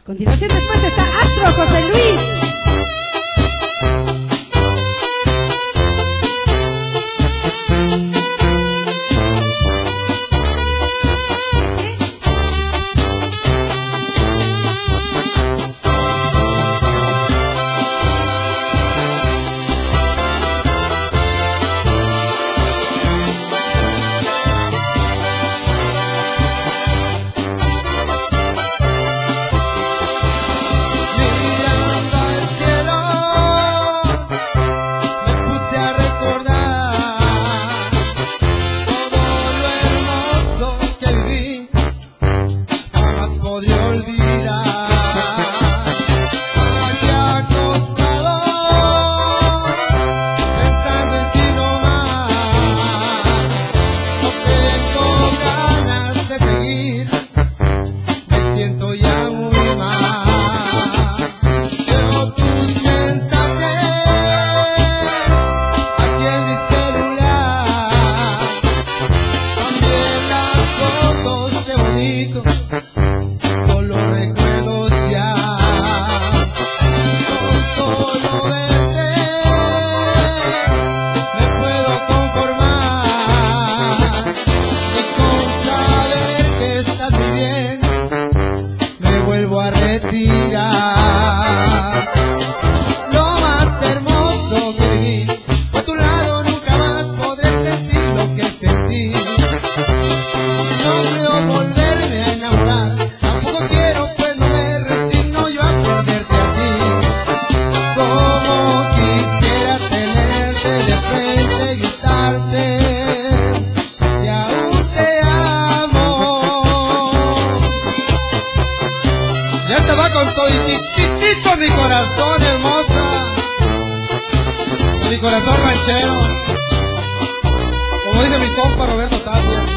Continuación después está Astro José Luis. Solo recuerdos ya, con solo verte me puedo conformar, y con saber que estás muy bien me vuelvo a retirar. Lo más hermoso que viví fue a tu lado, nunca más podré sentir lo que sentí. No creo volverme a enamorar, tampoco quiero, pues no me resigno yo a perderte a ti. Como quisiera tenerte de frente y gritarte que aún te amo. Ya te va con todititito mi corazón, hermosa, mi corazón ranchero, como dice mi compa Roberto Tapia.